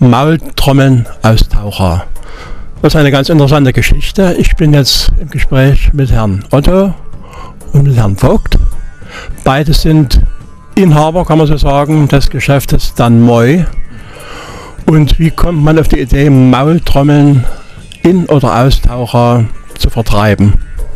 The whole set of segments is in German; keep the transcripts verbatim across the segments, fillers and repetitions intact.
Maultrommeln-Austaucher. Das ist eine ganz interessante Geschichte. Ich bin jetzt im Gespräch mit Herrn Otto und mit Herrn Vogt. Beide sind Inhaber, kann man so sagen, des Geschäftes Dan Moy. Und wie kommt man auf die Idee, Maultrommeln in- oder Austaucher zu vertreiben?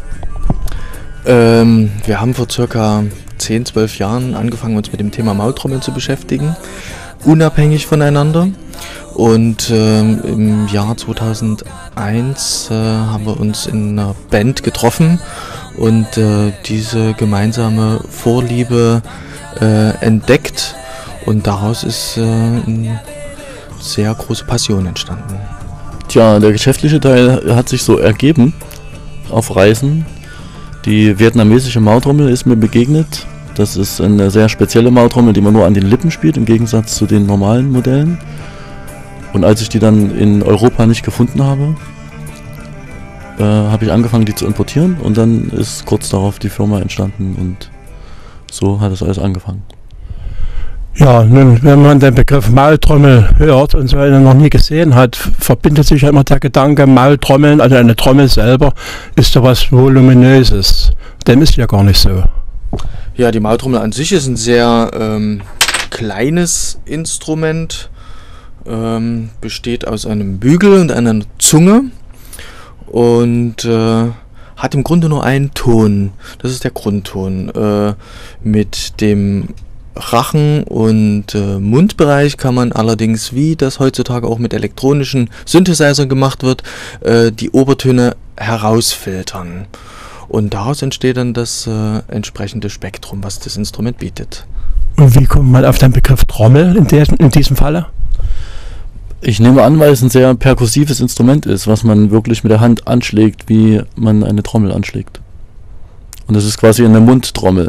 Ähm, wir haben vor circa zehn, zwölf Jahren angefangen, uns mit dem Thema Maultrommeln zu beschäftigen, unabhängig voneinander. Und ähm, im Jahr zweitausendeins äh, haben wir uns in einer Band getroffen und äh, diese gemeinsame Vorliebe äh, entdeckt. Und daraus ist äh, eine sehr große Passion entstanden. Tja, der geschäftliche Teil hat sich so ergeben auf Reisen. Die vietnamesische Maultrommel ist mir begegnet. Das ist eine sehr spezielle Maultrommel, die man nur an den Lippen spielt, im Gegensatz zu den normalen Modellen. Und als ich die dann in Europa nicht gefunden habe, äh, habe ich angefangen, die zu importieren. Und dann ist kurz darauf die Firma entstanden und so hat es alles angefangen. Ja, nun, wenn man den Begriff Maultrommel hört und so einen noch nie gesehen hat, verbindet sich ja immer der Gedanke, Maultrommeln, also eine Trommel selber, ist so was Voluminöses. Dem ist ja gar nicht so. Ja, die Maultrommel an sich ist ein sehr ähm, kleines Instrument, ähm, besteht aus einem Bügel und einer Zunge und äh, hat im Grunde nur einen Ton. Das ist der Grundton. Äh, mit dem Rachen- und äh, Mundbereich kann man allerdings, wie das heutzutage auch mit elektronischen Synthesizern gemacht wird, äh, die Obertöne herausfiltern. Und daraus entsteht dann das äh, entsprechende Spektrum, was das Instrument bietet. Und wie kommt man auf den Begriff Trommel in, des, in diesem Falle? Ich nehme an, weil es ein sehr perkussives Instrument ist, was man wirklich mit der Hand anschlägt, wie man eine Trommel anschlägt. Und das ist quasi eine Mundtrommel.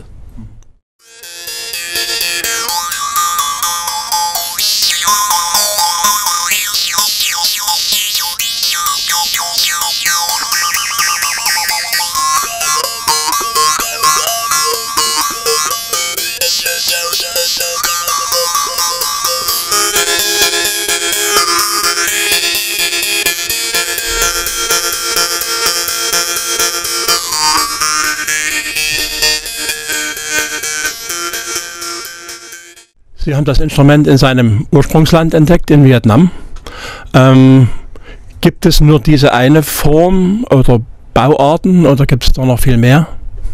Sie haben das Instrument in seinem Ursprungsland entdeckt, in Vietnam. Ähm, gibt es nur diese eine Form oder Bauarten oder gibt es da noch viel mehr?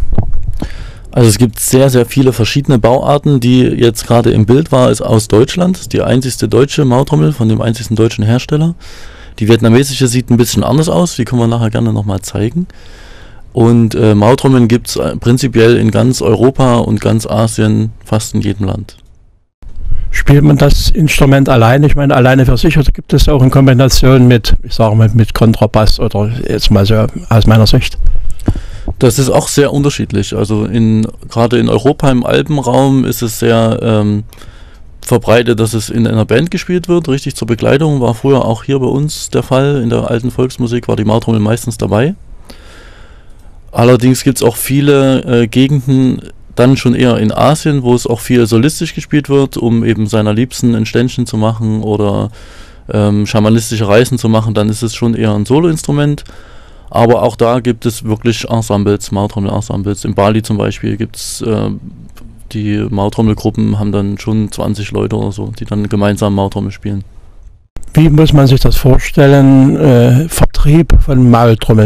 Also es gibt sehr, sehr viele verschiedene Bauarten. Die jetzt gerade im Bild war, ist aus Deutschland. Das ist die einzigste deutsche Maultrommel von dem einzigsten deutschen Hersteller. Die vietnamesische sieht ein bisschen anders aus, die können wir nachher gerne nochmal zeigen. Und äh, Maultrommeln gibt es prinzipiell in ganz Europa und ganz Asien, fast in jedem Land. Spielt man das Instrument alleine, ich meine alleine für sich, oder gibt es auch in Kombination mit, ich sage mal, mit Kontrabass oder jetzt mal so aus meiner Sicht? Das ist auch sehr unterschiedlich. Also in, gerade in Europa im Alpenraum ist es sehr ähm, verbreitet, dass es in einer Band gespielt wird, richtig zur Begleitung. War früher auch hier bei uns der Fall. In der alten Volksmusik war die Maultrommel meistens dabei. Allerdings gibt es auch viele äh, Gegenden, dann schon eher in Asien, wo es auch viel solistisch gespielt wird, um eben seiner Liebsten ein Ständchen zu machen oder ähm, schamanistische Reisen zu machen, dann ist es schon eher ein Soloinstrument. Aber auch da gibt es wirklich Ensembles, Maultrommel-Ensembles. In Bali zum Beispiel gibt es äh, die Maultrommelgruppen, haben dann schon zwanzig Leute oder so, die dann gemeinsam Maultrommel spielen. Wie muss man sich das vorstellen, äh, Vertrieb von Maultrommeln?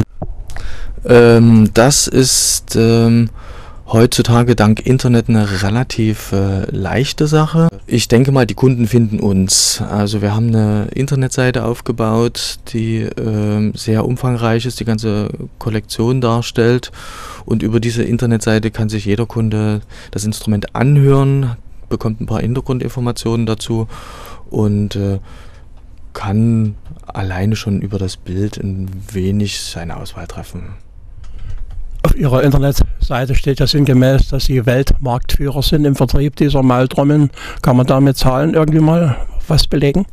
Ähm, das ist ähm, heutzutage dank Internet eine relativ äh, leichte Sache. Ich denke mal, die Kunden finden uns. Also wir haben eine Internetseite aufgebaut, die äh, sehr umfangreich ist, die ganze Kollektion darstellt. Und über diese Internetseite kann sich jeder Kunde das Instrument anhören, bekommt ein paar Hintergrundinformationen dazu und äh, kann alleine schon über das Bild ein wenig seine Auswahl treffen. Auf Ihrer Internetseite steht ja sinngemäß, dass Sie Weltmarktführer sind im Vertrieb dieser Maultrommeln. Kann man da mit Zahlen irgendwie mal was belegen?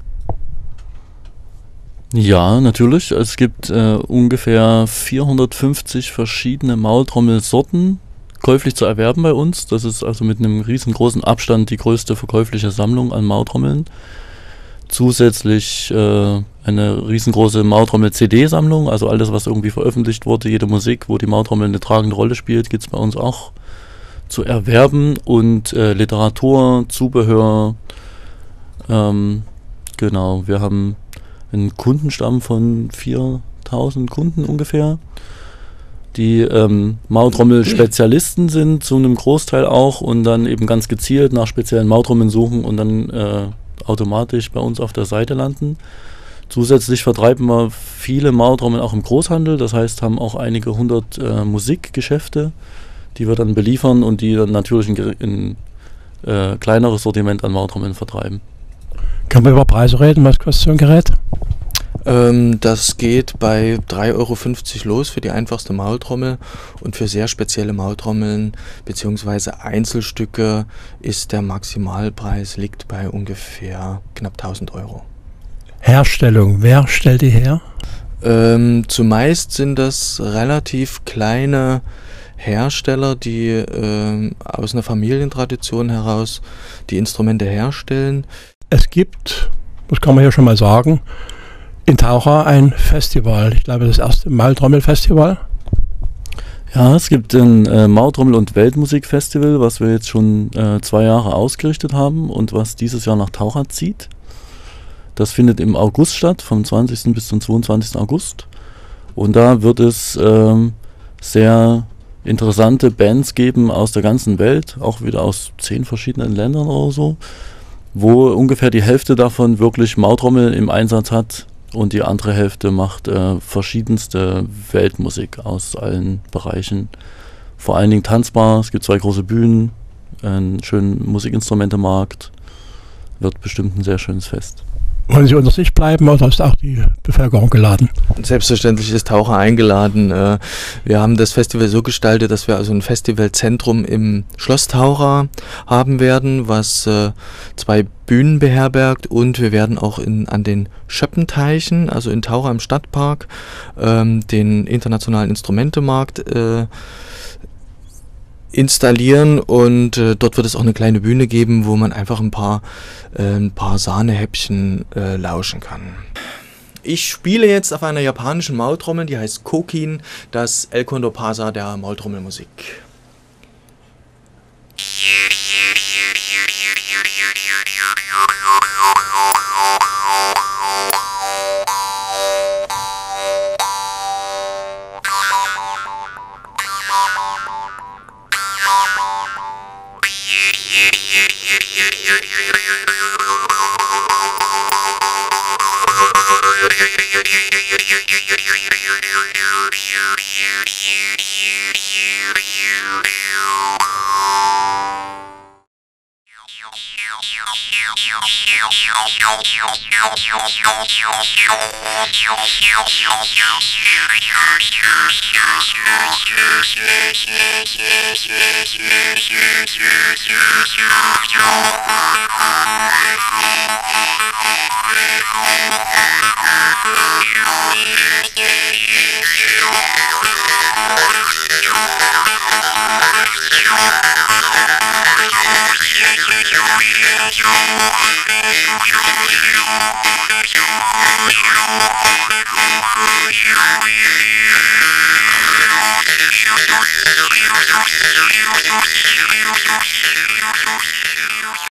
Ja, natürlich. Es gibt äh, ungefähr vierhundertfünfzig verschiedene Maultrommelsorten käuflich zu erwerben bei uns. Das ist also mit einem riesengroßen Abstand die größte verkäufliche Sammlung an Maultrommeln. Zusätzlich äh, eine riesengroße Mautrommel-C D-Sammlung, also alles, was irgendwie veröffentlicht wurde, jede Musik, wo die Mautrommel eine tragende Rolle spielt, gibt es bei uns auch zu erwerben. Und äh, Literatur, Zubehör, ähm, genau, wir haben einen Kundenstamm von viertausend Kunden ungefähr, die ähm, Mautrommel-Spezialisten sind, zu einem Großteil auch, und dann eben ganz gezielt nach speziellen Mautrommeln suchen und dann äh, automatisch bei uns auf der Seite landen. Zusätzlich vertreiben wir viele Mautrommeln auch im Großhandel, das heißt, haben auch einige hundert äh, Musikgeschäfte, die wir dann beliefern und die dann natürlich ein, ein äh, kleineres Sortiment an Mautrommeln vertreiben. Können wir über Preise reden? Was kostet so ein Gerät? Ähm, das geht bei drei Euro fünfzig los für die einfachste Maultrommel, und für sehr spezielle Maultrommeln bzw. Einzelstücke ist der Maximalpreis liegt bei ungefähr knapp tausend Euro. Herstellung, wer stellt die her? Ähm, zumeist sind das relativ kleine Hersteller, die ähm, aus einer Familientradition heraus die Instrumente herstellen. Es gibt, das kann man ja schon mal sagen, in Taucher ein Festival. Ich glaube, das erste Maultrommel-Festival. Ja, es gibt ein äh, Mautrommel- und Weltmusikfestival, was wir jetzt schon äh, zwei Jahre ausgerichtet haben und was dieses Jahr nach Taucher zieht. Das findet im August statt, vom zwanzigsten bis zum zweiundzwanzigsten August. Und da wird es ähm, sehr interessante Bands geben aus der ganzen Welt, auch wieder aus zehn verschiedenen Ländern oder so, wo ungefähr die Hälfte davon wirklich Mautrommel im Einsatz hat und die andere Hälfte macht äh, verschiedenste Weltmusik aus allen Bereichen. Vor allen Dingen tanzbar, es gibt zwei große Bühnen, einen schönen Musikinstrumentemarkt, wird bestimmt ein sehr schönes Fest. Wollen Sie unter sich bleiben oder ist auch die Bevölkerung geladen? Selbstverständlich ist Taucher eingeladen. Wir haben das Festival so gestaltet, dass wir also ein Festivalzentrum im Schloss Taucher haben werden, was zwei Bühnen beherbergt, und wir werden auch in, an den Schöppenteichen, also in Taucher im Stadtpark, den internationalen Instrumentemarkt installieren, und äh, dort wird es auch eine kleine Bühne geben, wo man einfach ein paar, äh, ein paar Sahnehäppchen äh, lauschen kann. Ich spiele jetzt auf einer japanischen Maultrommel, die heißt Kokin, das El Condorpasa der Maultrommelmusik.